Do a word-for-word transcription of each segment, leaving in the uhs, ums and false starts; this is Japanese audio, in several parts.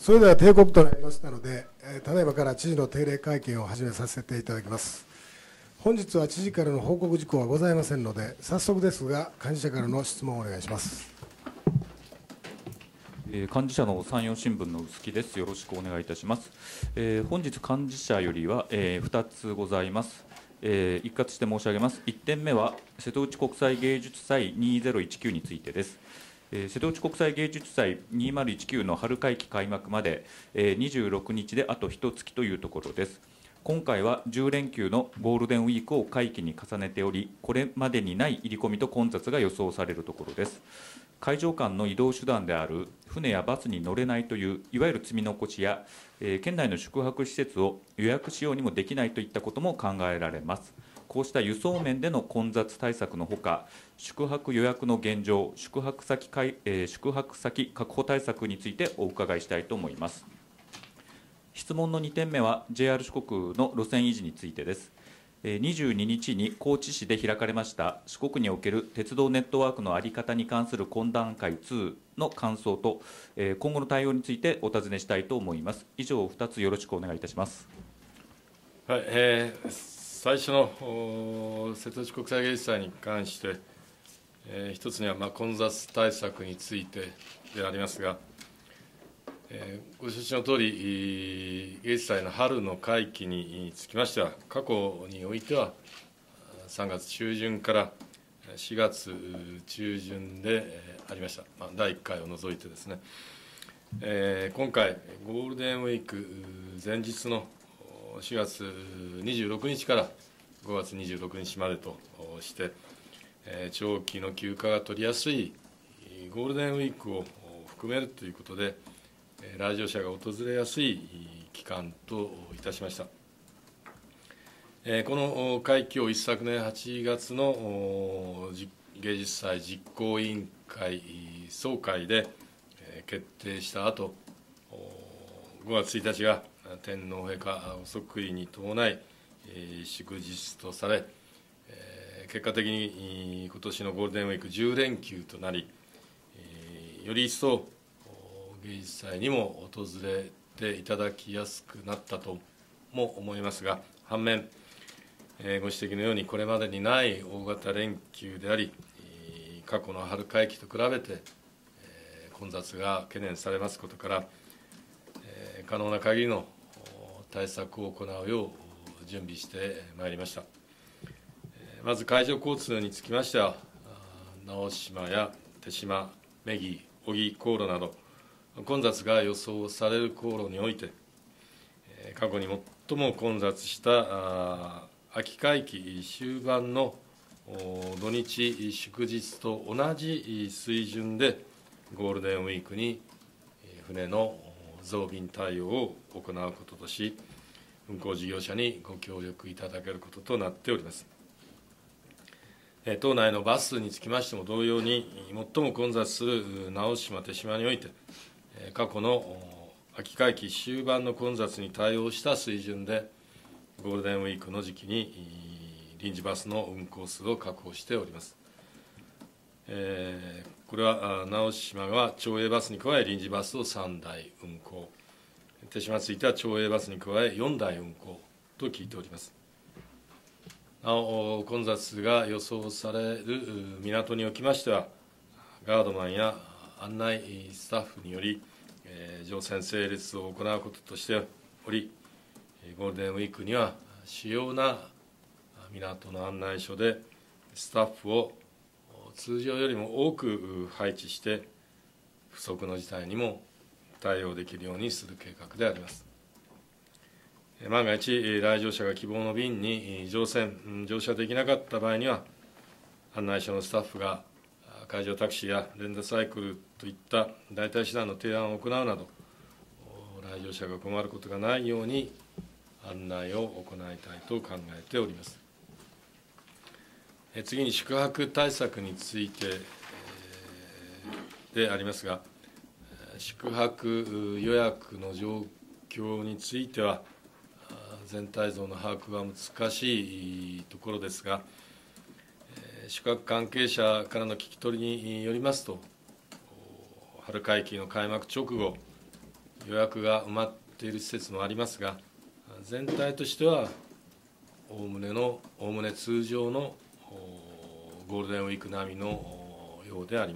それでは定刻となりましたので、えー、ただいまから知事の定例会見を始めさせていただきます。本日は知事からの報告事項はございませんので、早速ですが、幹事社からの質問をお願いします。 えー、幹事社の山陽新聞の臼木です。よろしくお願いいたします。えー、本日、幹事社よりは、えー、ふたつございます。えー、一括して申し上げます。いってんめは、瀬戸内国際芸術祭にせんじゅうきゅうについてです。えー、瀬戸内国際芸術祭にせんじゅうきゅうの春会期開幕まで、えー、にじゅうろくにちであとひとつきというところです。今回はじゅうれんきゅうのゴールデンウィークを会期に重ねており、これまでにない入り込みと混雑が予想されるところです。会場間の移動手段である船やバスに乗れないといういわゆる積み残しや、えー、県内の宿泊施設を予約しようにもできないといったことも考えられます。こうした輸送面での混雑対策のほか、宿泊予約の現状、宿泊先、えー、宿泊先確保対策についてお伺いしたいと思います。質問のにてんめは ジェイアール 四国の路線維持についてです。にじゅうににちに高知市で開かれました四国における鉄道ネットワークの在り方に関する懇談会にの感想と今後の対応についてお尋ねしたいと思います。以上ふたつよろしくお願いいたします。 はい、えー、最初の瀬戸内国際芸術祭に関して、えー、一つにはまあ混雑対策についてでありますが、えー、ご承知のとおり、芸術祭の春の会期につきましては、過去においてはさんがつちゅうじゅんからしがつちゅうじゅんでありました、まあ、だいいっかいを除いてですね、えー、今回、ゴールデンウィーク前日のしがつにじゅうろくにちからごがつにじゅうろくにちまでとして、えー、長期の休暇が取りやすいゴールデンウィークを含めるということで、来場者が訪れやすい期間といたしました。この会期を一昨年はちがつの芸術祭実行委員会総会で決定した後、ごがつついたちが天皇陛下ご即位に伴い祝日とされ、結果的に今年のゴールデンウィークじゅうれんきゅうとなり、より一層芸術祭にも訪れていただきやすくなったとも思いますが、反面、えー、ご指摘のようにこれまでにない大型連休であり、過去の春会期と比べて、えー、混雑が懸念されますことから、えー、可能な限りの対策を行うよう準備してまいりました。まず海上交通につきましては、直島や手島、目木、小木航路など混雑が予想される航路において、過去に最も混雑した秋会期終盤の土日祝日と同じ水準でゴールデンウィークに船の増便対応を行うこととし、運航事業者にご協力いただけることとなっております。島内のバスにつきましても同様に、最も混雑する直島、手島において、過去の秋会期終盤の混雑に対応した水準で、ゴールデンウィークの時期に臨時バスの運行数を確保しております。えー、これは直島は町営バスに加え臨時バスをさんだい運行、手島については町営バスに加えよんだい運行と聞いております。なお、混雑が予想される港におきましては、ガードマンや案内スタッフにより、えー、乗船整列を行うこととしており、ゴールデンウィークには主要な港の案内所でスタッフを通常よりも多く配置して、不測の事態にも対応できるようにする計画であります。万が一、来場者が希望の便に乗船、乗車できなかった場合には、案内所のスタッフが海上タクシーやレンタサイクルといった代替手段の提案を行うなど、来場者が困ることがないように案内を行いたいと考えております。次に宿泊対策についてでありますが、宿泊予約の状況については、全体像の把握は難しいところですが、宿泊関係者からの聞き取りによりますと、春会期の開幕直後、 予約が埋まっている施設もありますが、全体としてはおおむねのおおむね通常のゴールデンウィーク並みのようであります。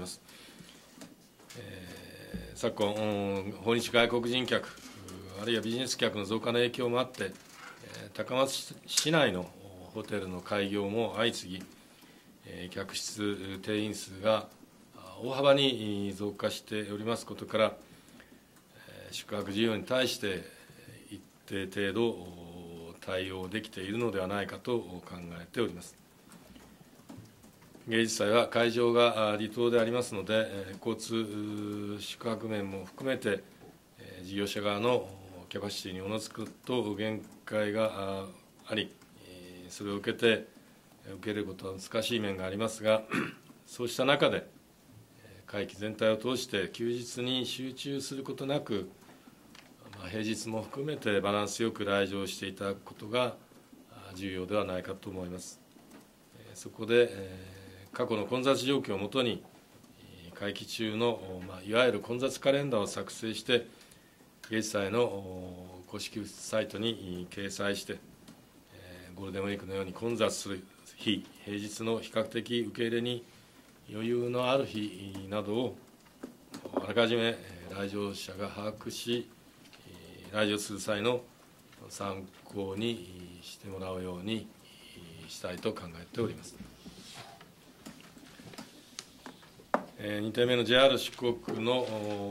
えー、昨今、訪日外国人客あるいはビジネス客の増加の影響もあって、高松市内のホテルの開業も相次ぎ、客室定員数が大幅に増加しておりますことから、宿泊需要に対して一定程度対応できているのではないかと考えております。芸術祭は会場が離島でありますので、交通宿泊面も含めて事業者側のキャパシティにおのずくと限界があり、それを受けて受けることは難しい面がありますが、そうした中で会期全体を通して休日に集中することなく、平日も含めてバランスよく来場していただくことが重要ではないかと思います。そこで過去の混雑状況をもとに会期中のいわゆる混雑カレンダーを作成して、芸術祭の公式サイトに掲載して、ゴールデンウィークのように混雑する日、平日の比較的受け入れに余裕のある日などをあらかじめ来場者が把握し、来場する際の参考にしてもらうようにしたいと考えております。にてんめの ジェイアール 四国の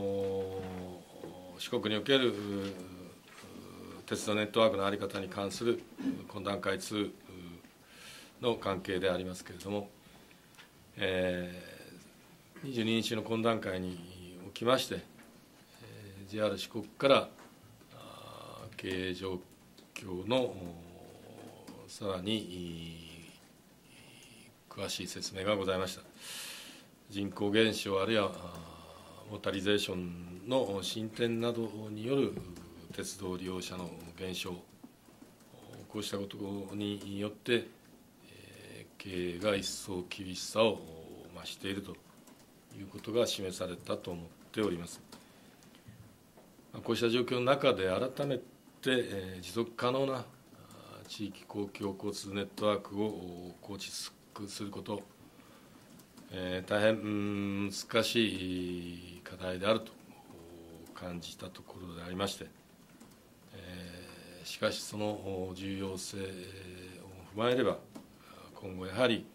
四国における鉄道ネットワークの在り方に関する懇談会にの関係でありますけれども、えー、にじゅうににちの懇談会におきまして、ジェイアール 四国から経営状況のさらに詳しい説明がございました。人口減少あるいはモータリゼーションの進展などによる鉄道利用者の減少、こうしたことによって経営が一層厳しさを増しているということが示されたと思っております。こうした状況の中で改めて持続可能な地域公共交通ネットワークを構築すること、えー、大変難しい課題であると感じたところでありまして、えー、しかしその重要性を踏まえれば今後やはり、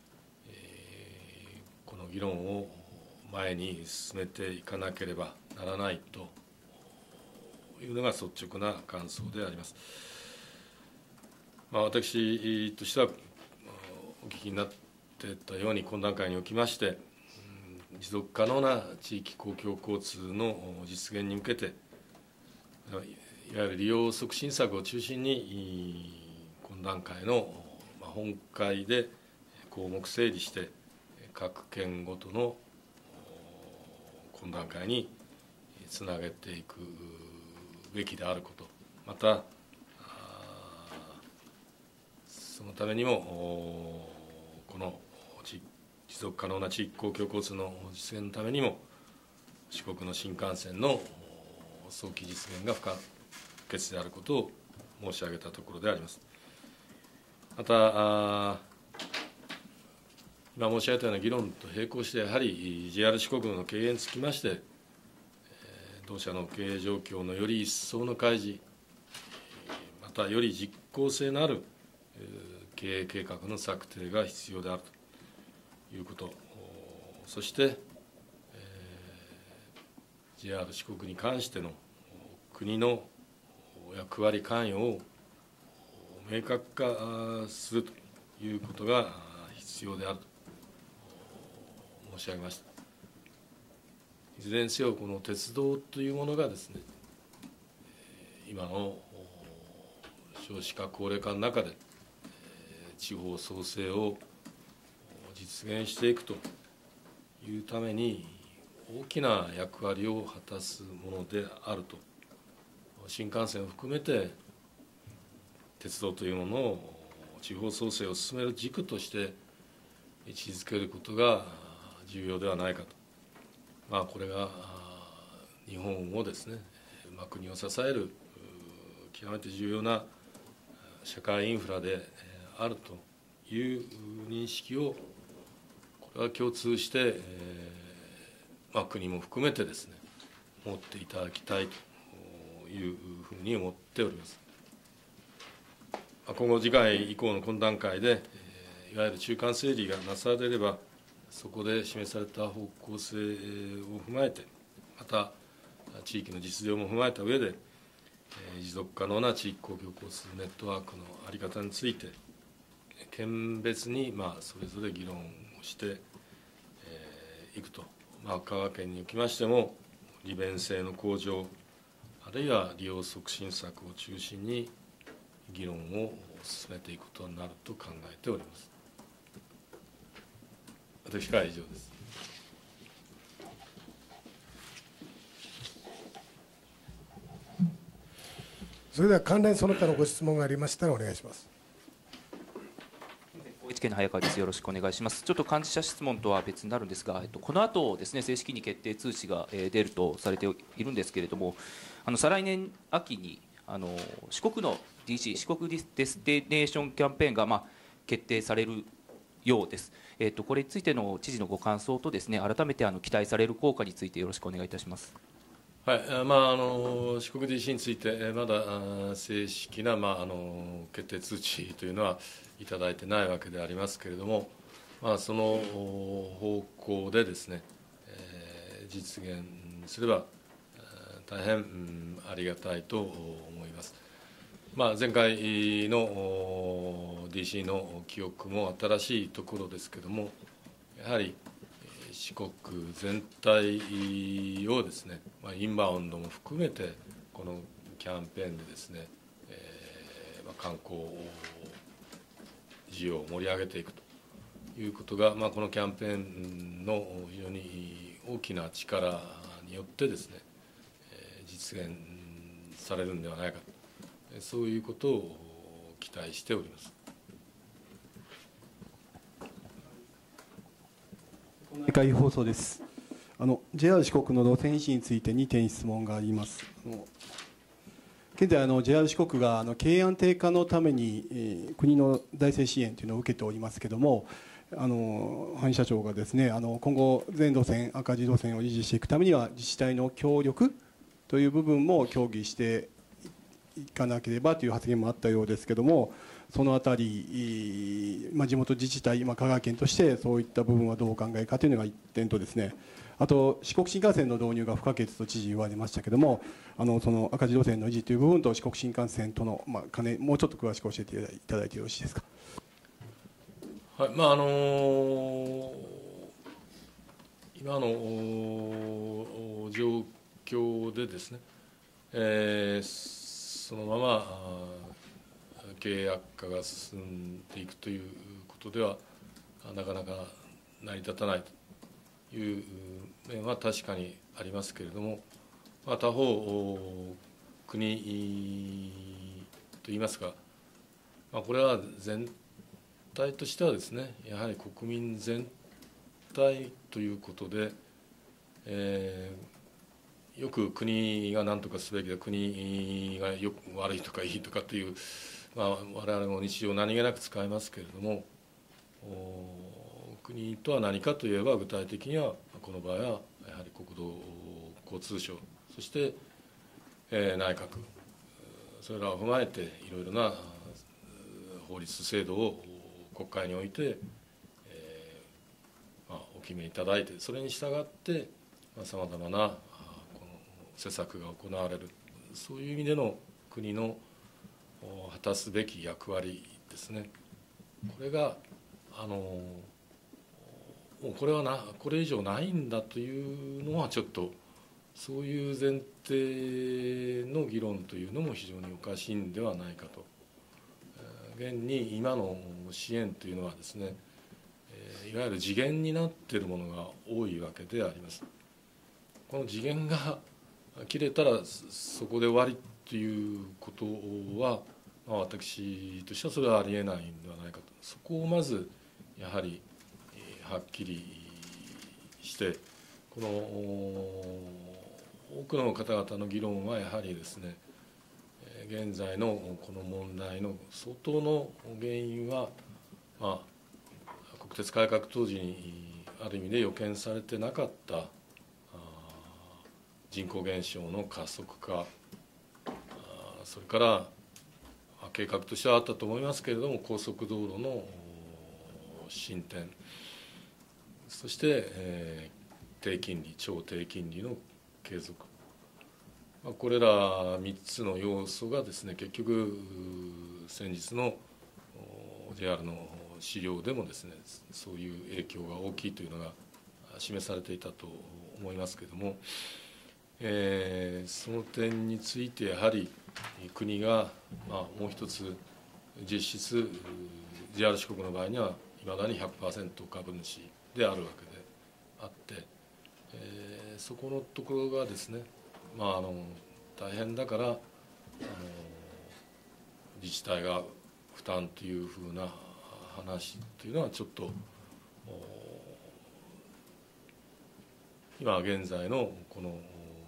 えー、この議論を前に進めていかなければならないというのが率直な感想であります。まあ、私としてはお聞きになっていたように懇談会におきまして、持続可能な地域公共交通の実現に向けて、いわゆる利用促進策を中心に懇談会の本会で項目整理して各県ごとの懇談会につなげていくべきであること、またそのためにもこの持続可能な地域公共交通の実現のためにも四国の新幹線の早期実現が不可欠であることを申し上げたところであります。また今申し上げたような議論と並行してやはり ジェイアール 四国の経営につきまして同社の経営状況のより一層の開示、またより実効性のある経営計画の策定が必要であるということ、そして、えー、ジェイアール 四国に関しての国の役割関与を明確化するということが必要であると申し上げました。いずれにせよこの鉄道というものがですね、今の少子化高齢化の中で地方創生を実現していくというために大きな役割を果たすものであると、新幹線を含めて鉄道というものを地方創生を進める軸として位置づけることが重要ではないかと、まあ、これが日本をですねまあ、国を支える極めて重要な社会インフラであるという認識を、これは共通して、えーまあ、国も含めてですね、持っていただきたいというふうに思っております。今後、次回以降の懇談会で、いわゆる中間整理がなされれば、そこで示された方向性を踏まえて、また地域の実情も踏まえた上で、持続可能な地域公共交通ネットワークの在り方について、県別にまあそれぞれ議論をしていくと、まあ、香川県におきましても、利便性の向上、あるいは利用促進策を中心に議論を進めていくことになると考えております。私からは以上です。 それでは関連その他のご質問がありましたらお願いします。 高知県の早川です。よろしくお願いします。ちょっと幹事社質問とは別になるんですが、えっと、この後ですね、正式に決定通知が出るとされているんですけれども、あの再来年秋にあの四国の ディーシー 四国デスティネーションキャンペーンが、まあ、決定されるようです。えっと、これについての知事のご感想とですね、改めてあの期待される効果についてよろしくお願いいたします。 はい、まあ、あの四国 ディーシー についてまだ正式な、まあ、あの決定通知というのはいただいてないわけでありますけれども、まあ、その方向でですね、えー、実現すれば大変、うん、ありがたいと思います。まあ、前回の ディーシー の記憶も新しいところですけれども、やはり四国全体をですね、まあ、インバウンドも含めてこのキャンペーンでですね、えーまあ、観光需要を盛り上げていくということが、まあ、このキャンペーンの非常に大きな力によってですね、えー、実現されるんではないかと、そういうことを期待しております。 内海放送です。あの ジェイアール 四国の路線維持についてにてん質問があります。あの現在あの ジェイアール 四国があの経営安定化のために、えー、国の財政支援というのを受けておりますけれども、あの範囲社長がですね、あの今後全路線赤字路線を維持していくためには自治体の協力という部分も協議していかなければという発言もあったようですけれども、そのあたり、まあ、地元自治体、まあ、香川県としてそういった部分はどうお考えかというのが一点とですね、あと四国新幹線の導入が不可欠と知事言われましたけれども、あのその赤字路線の維持という部分と四国新幹線との、まあ、兼ね、もうちょっと詳しく教えていただいてよろしいですか。 はい、まああのー、今の状況でですね、えー、そのまま経営悪化が進んでいくということではなかなか成り立たないという面は確かにありますけれども、まあ、他方国といいますか、まあ、これは全体としてはですね、やはり国民全体ということで、えー、よく国が何とかすべきだ、国がよく悪いとかいいとかという、まあ、我々も日常何気なく使いますけれども、国とは何かといえば具体的にはこの場合はやはり国土交通省、そして、えー、内閣、それらを踏まえていろいろな法律制度を国会において、えーまあ、お決めいただいて、それに従ってさまざ、まなこの施策が行われる、そういう意味での国の果たすべき役割ですね。これがあのもうこれはなこれ以上ないんだというのはちょっとそういう前提の議論というのも非常におかしいんではないかと。現に今の支援というのはですね、いわゆる次元になっているものが多いわけであります。この次元が切れたらそこで終わりということは、まあ、私としてはそれはありえないんではないかと。そこをまずやはりはっきりして、この多くの方々の議論はやはりですね、現在のこの問題の相当の原因は、まあ、国鉄改革当時にある意味で予見されてなかった人口減少の加速化、それから計画としてはあったと思いますけれども、高速道路の進展、そして、えー、低金利、超低金利の継続、これらみっつの要素がですね、結局先日の ジェイアール の資料でもですね、そういう影響が大きいというのが示されていたと思いますけれども、えー、その点についてやはり国が、まあ、もう一つ実質 ジェイアール 四国の場合にはいまだに ひゃくパーセント 株主であるわけであって、えー、そこのところがですね、まあ、あの大変だからあの自治体が負担というふうな話というのはちょっと今現在のこの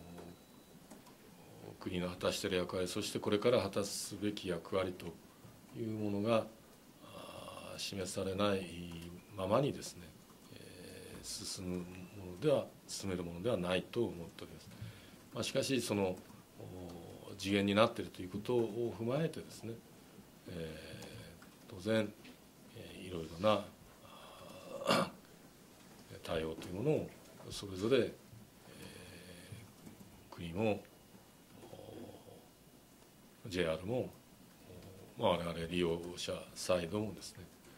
国の果たしている役割、そしてこれから果たすべき役割というものが示されないままにですね、えー、進むものでは進めるものではないと思っております。まあ、しかしその次元になっているということを踏まえてですね、えー、当然、えー、いろいろな対応というものをそれぞれ、えー、国も ジェイアール も、まあ、我々利用者サイドもですね、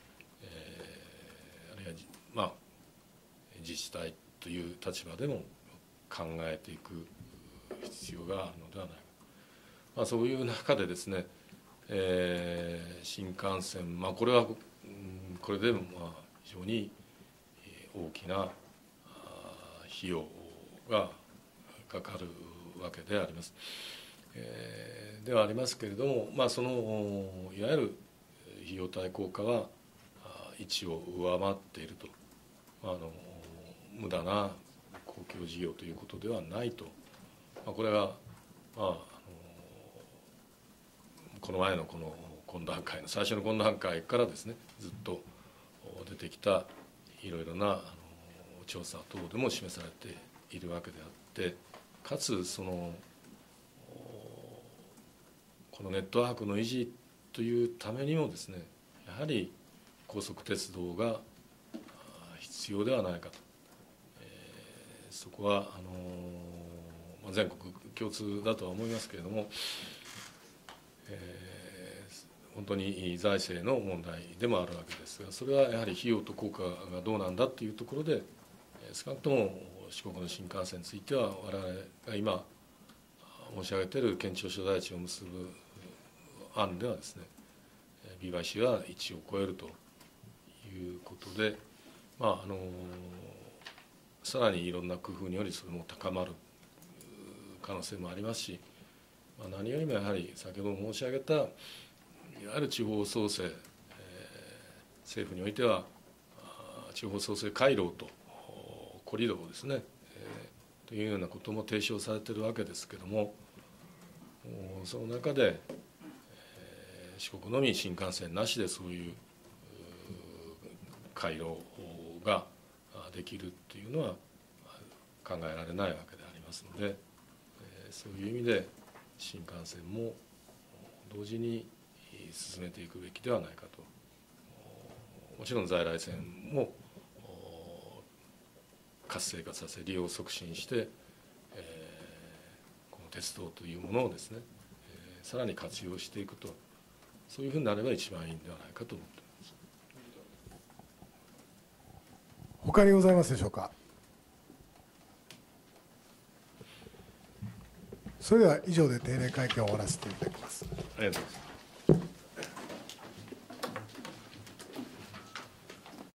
えー、あるいは、まあ、自治体という立場でも考えていく必要があるのではないか、まあ、そういう中でですね、えー、新幹線、まあ、これは、うん、これでもまあ非常に大きな費用がかかるわけであります。えー、ではありますけれども、まあ、そのいわゆる費用対効果は一を上回っていると、あの無駄な公共事業ということではないと、まあ、これは、まあ、あのこの前のこの懇談会の最初の懇談会からですね、ずっと出てきたいろいろなあの調査等でも示されているわけであって、かつそのこのネットワークの維持というためにもですね、やはり高速鉄道が必要ではないかと、えー、そこはあの、まあ、全国共通だとは思いますけれども、えー、本当に財政の問題でもあるわけですが、それはやはり費用と効果がどうなんだというところで、少なくとも四国の新幹線については我々が今申し上げている県庁所在地を結ぶ案ではですね、 ビーワイシー はいちを超えるということで、まああのさらにいろんな工夫によりそれも高まる可能性もありますし、まあ、何よりもやはり先ほど申し上げたいわゆる地方創生、えー、政府においては地方創生回廊とコリドーですね、えー、というようなことも提唱されているわけですけれども、その中で、えー、四国のみ新幹線なしでそういう回廊ができるというのは考えられないわけでありますので、えー、そういう意味で新幹線も同時に進めていくべきではないかと。もちろん在来線も活性化させ、利用を促進して、えー、この鉄道というものをですね、えー、さらに活用していくと、そういうふうになれば一番いいんではないかと思っています。 他にございますでしょうか。それでは以上で定例会見を終わらせていただきます。 ありがとうございます。